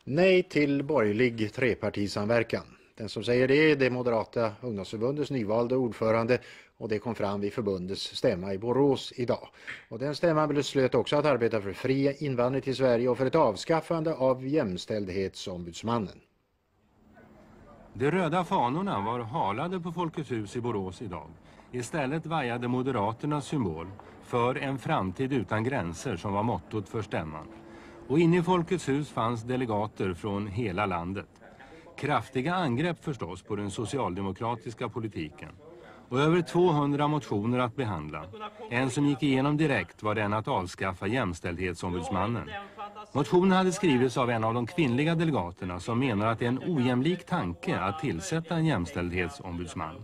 Nej till borgerlig trepartisamverkan. Den som säger det är det Moderata ungdomsförbundets nyvalda ordförande, och det kom fram vid förbundets stämma i Borås idag. Och den stämman beslöt också att arbeta för fri invandring till Sverige och för ett avskaffande av jämställdhetsombudsmannen. De röda fanorna var halade på Folkets hus i Borås idag. Istället vajade Moderaternas symbol för en framtid utan gränser som var mottot för stämman. Och inne i Folkets hus fanns delegater från hela landet. Kraftiga angrepp förstås på den socialdemokratiska politiken. Och över 200 motioner att behandla. En som gick igenom direkt var den att avskaffa jämställdhetsombudsmannen. Motionen hade skrivits av en av de kvinnliga delegaterna som menar att det är en ojämlik tanke att tillsätta en jämställdhetsombudsman.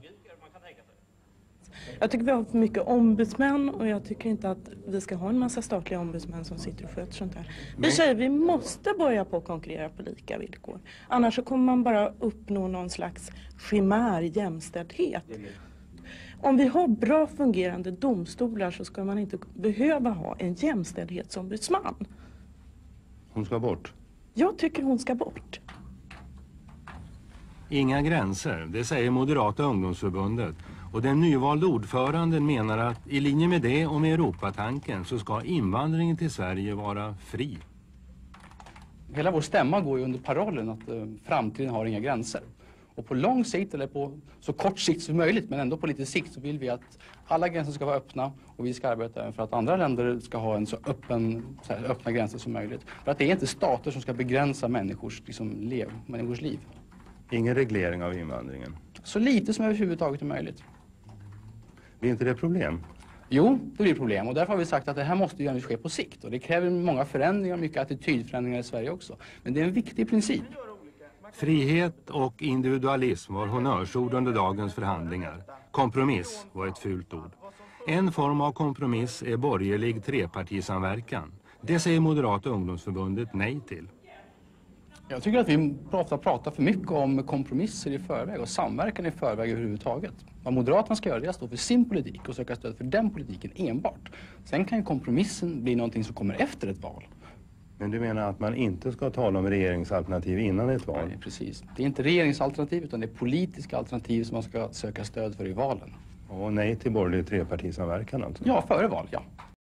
Jag tycker vi har för mycket ombudsmän och jag tycker inte att vi ska ha en massa statliga ombudsmän som sitter och sköter sånt här. Vi säger vi måste börja på att konkurrera på lika villkor. Annars så kommer man bara uppnå någon slags chimär jämställdhet. Om vi har bra fungerande domstolar så ska man inte behöva ha en jämställdhetsombudsman. Hon ska bort. Jag tycker hon ska bort. Inga gränser, det säger Moderata ungdomsförbundet. Och den nyvalda ordföranden menar att i linje med det och med Europatanken så ska invandringen till Sverige vara fri. Hela vår stämma går ju under parollen att framtiden har inga gränser. Och på lång sikt, eller på så kort sikt som möjligt, men ändå på lite sikt, så vill vi att alla gränser ska vara öppna och vi ska arbeta även för att andra länder ska ha en så öppna gränser som möjligt. För att det är inte stater som ska begränsa människors liv. Ingen reglering av invandringen. Så lite som överhuvudtaget är möjligt. Är inte det problem? Jo, det blir problem och därför har vi sagt att det här måste ju ske på sikt. Och det kräver många förändringar, mycket attitydförändringar i Sverige också. Men det är en viktig princip. Frihet och individualism var honnörsord under dagens förhandlingar. Kompromiss var ett fult ord. En form av kompromiss är borgerlig trepartisamverkan. Det säger Moderata ungdomsförbundet nej till. Jag tycker att vi pratar för mycket om kompromisser i förväg och samverkan i förväg överhuvudtaget. Vad Moderaterna ska göra är att stå för sin politik och söka stöd för den politiken enbart. Sen kan ju kompromissen bli någonting som kommer efter ett val. Men du menar att man inte ska tala om regeringsalternativ innan ett val? Nej, precis. Det är inte regeringsalternativ utan det är politiska alternativ som man ska söka stöd för i valen. Och nej till borgerlig trepartisamverkan alltså? Ja, före val, ja.